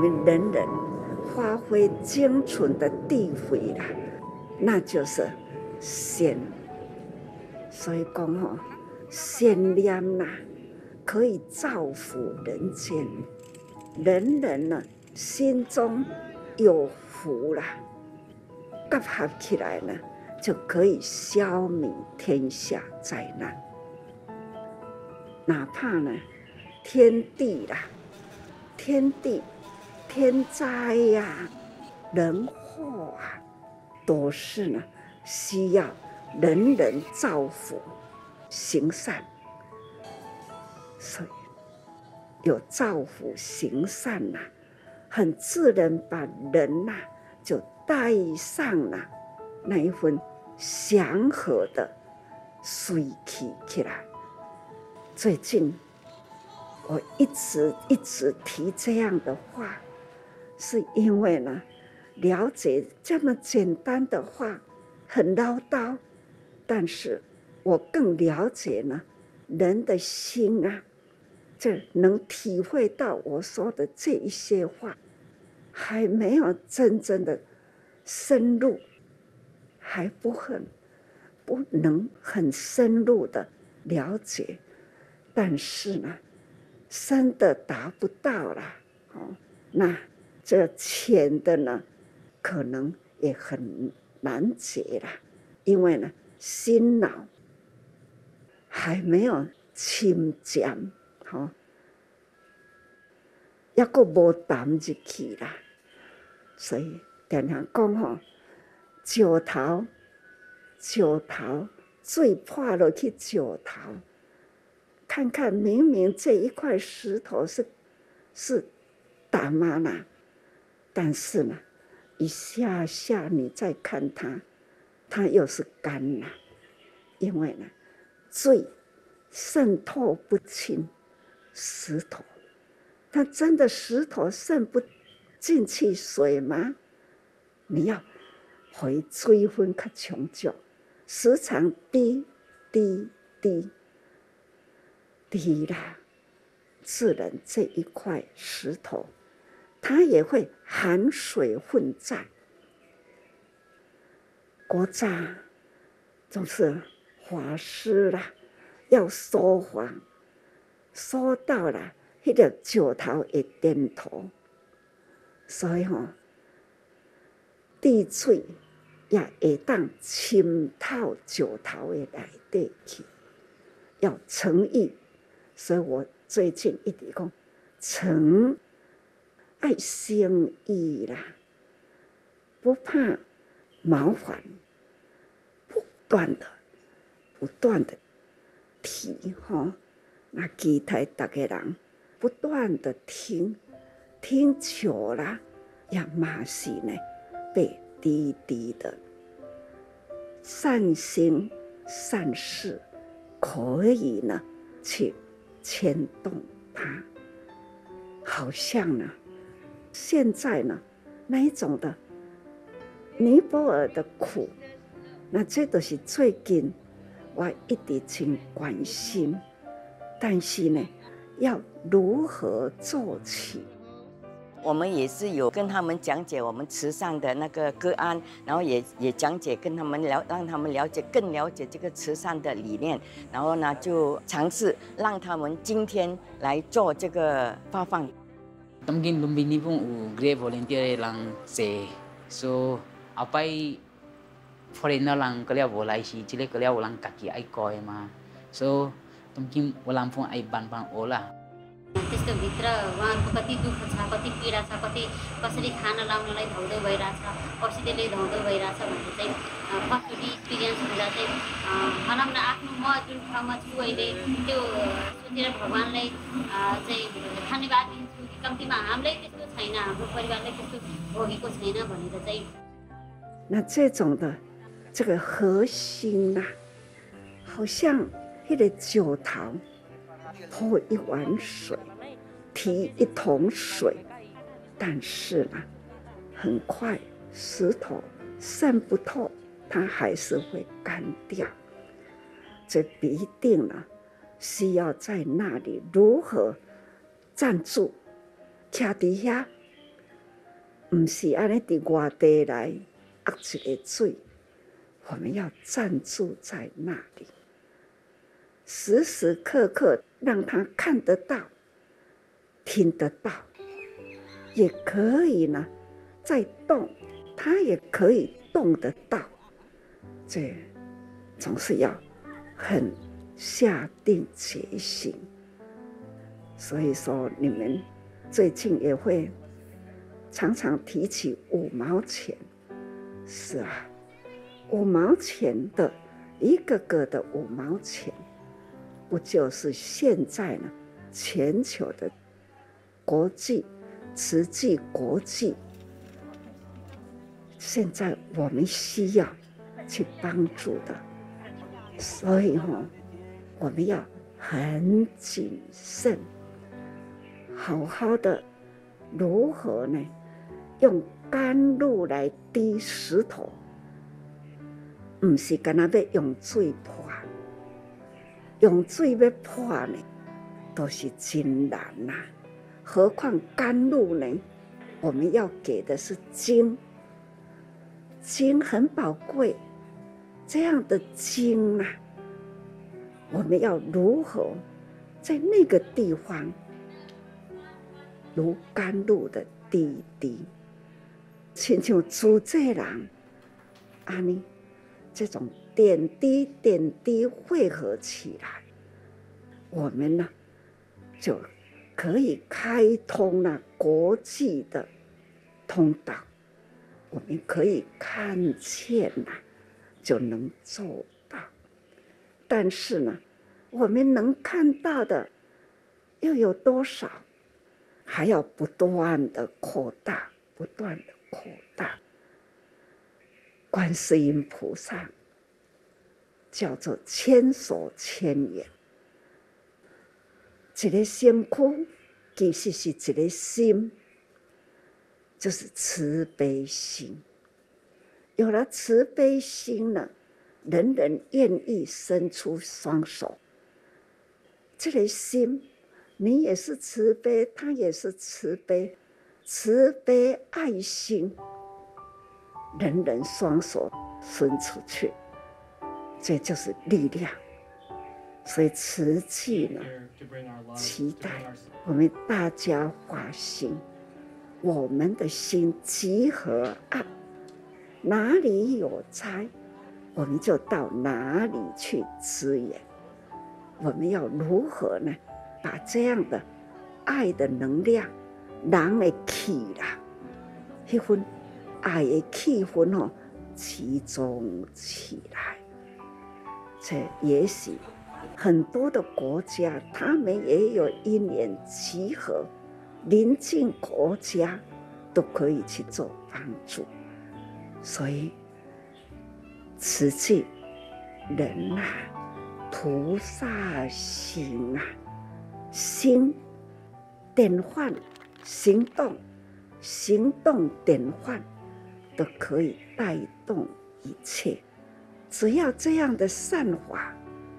们人人发挥精纯的地位啦，那就是善。所以讲哦，善念呐，可以造福人间，人人呢心中有福啦，结合起来呢，就可以消弭天下灾难。哪怕呢，天地啦，天地天灾呀、人祸啊，都是呢需要人人造福行善，所以有造福行善呐、很自然把人呐、就带上了那一份祥和的水气起来。最近我一直提这样的话，是因为呢，了解这么简单的话很唠叨，但是我更了解呢人的心啊，这能体会到我说的这一些话，还没有真正的深入，还不能很深入的了解，但是呢，深的达不到了，那这浅的呢，可能也很难解了，因为呢，心脑还没有深潜，还阁无沉入去啦，所以常常讲石头水泼落去石头，看看明明这一块石头是淡嘛啦，但是呢，一下下你再看它又是干了，因为呢，水渗透不清石头。它真的石头渗不进去水吗？你要回水分较充足，时常滴啦，自然这一块石头，它也会含水混在。古早总是法师啦，要说法，说到了那个石头会点头，所以滴水也会当浸透石头的内底去，要诚意。所以我最近一直讲诚，爱心意啦，不怕麻烦，不断的提那期待大家人不断的听久了，也嘛是呢被滴滴的善心善事可以呢去牵动它。好像呢现在呢那一种的尼泊尔的苦，那这都是最近我一直很关心，但是呢要如何做起？ 我们也是有跟他们讲解我们慈善的那个个案，然后也讲解跟他们让他们更了解这个慈善的理念，然后呢就尝试让他们今天来做这个发放。 Mungkin lumbini pun great volunteer lang se so apai foreigner lang kelia bolai si chile kelia ulang kaki ai koi ma so mungkin ulang pun ai ban ola. त्यस्तो भित्र उहाँहरूको कति दुःख छ, कति पीडा छ, कति कसरी खाना लाउनलाई धौधौ भइरहेछ, औषधिले धौधौ भइरहेछ भन्ने चाहिँ फर्स्ट एक्सपिरियन्स हुँदा चाहिँ भनौँ न आफ्नो म जुन ठाउँमा छु अहिले त्यो सोचेर भगवान्लाई चाहिँ धन्यवाद दिन्छु कि कम्तीमा हामीलाई त्यस्तो छैन, हाम्रो परिवारलाई त्यस्तो भोगेको छैन भनेर चाहिँ। 那这种的这个核心啊，好像那个石头泼一碗水，提一桶水，但是呢，很快石头渗不透，它还是会干掉。这必定呢，需要在那里如何站住，徛底下， 不是安尼伫外地来压一个水，我们要站住在那里，时时刻刻让他看得到、听得到，也可以呢在动，他也可以动得到。这总是要很下定决心。所以说，你们最近也会常常提起5毛钱。是啊，5毛钱的一个个的5毛钱，不就是现在呢全球的国际慈济国际，现在我们需要去帮助的。所以我们要很谨慎，好好的如何呢？用甘露来滴石头，不是干那要用水泼，用水要泼呢，都是真难呐。何况甘露呢？我们要给的是精，精很宝贵。这样的精啊，我们要如何在那个地方，如甘露的滴滴，亲像主这人安尼，这种点滴点滴汇合起来，我们呢就可以开通了国际的通道，我们可以看见了，就能做到。但是呢，我们能看到的又有多少？还要不断的扩大，不断的扩大。观世音菩萨叫做千手千眼，一个身躯其实是一个心，就是慈悲心。有了慈悲心呢，人人愿意伸出双手。这个心，你也是慈悲，他也是慈悲，慈悲爱心，人人双手伸出去，这就是力量。所以慈济呢，期待我们大家发心，我们的心集合爱，哪里有灾，我们就到哪里去支援。我们要如何呢？把这样的爱的能量，人的气啦，那份爱的气氛集中起来。这也许很多的国家，他们也有因缘集合，邻近国家都可以去做帮助。所以慈济人啊，菩萨心啊，心点换行动，行动点换都可以带动一切。只要这样的善法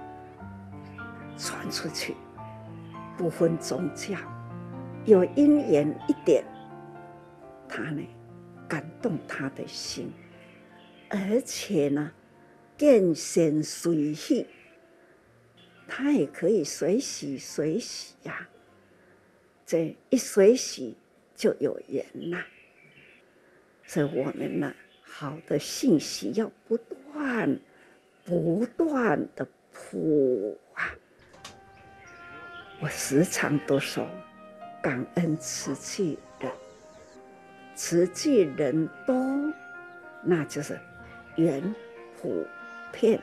传出去，不分宗教，有因缘一点，他呢感动他的心，而且呢见贤随喜，他也可以随喜随喜呀。这一随喜就有缘啦。所以我们呢，好的信息要不断的铺啊。我时常都说，感恩慈济人，慈济人多，那就是缘普遍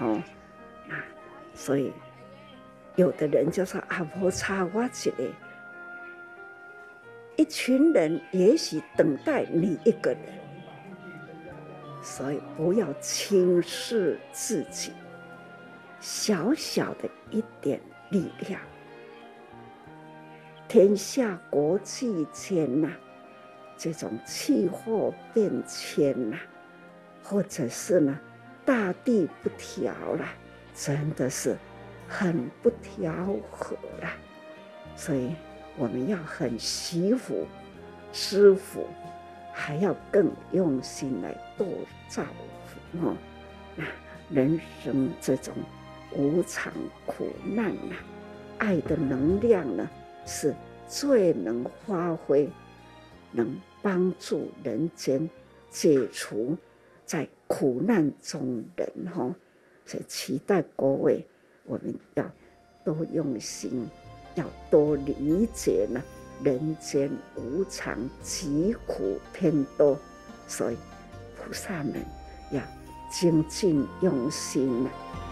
所以有的人就说啊，无差我一个，一群人也许等待你一个人，所以不要轻视自己小小的一点力量。天下国际间这种气候变迁或者是大地不调啦，真的是很不调和啦。所以我们要很惜福、施福， 还要更用心来多造福哈。那人生这种无常苦难啊，爱的能量呢，是最能发挥，能帮助人间解除在苦难中人哈。所以期待各位，我们要多用心，要多理解呢。人间无常，疾苦偏多，所以菩萨们要精进用心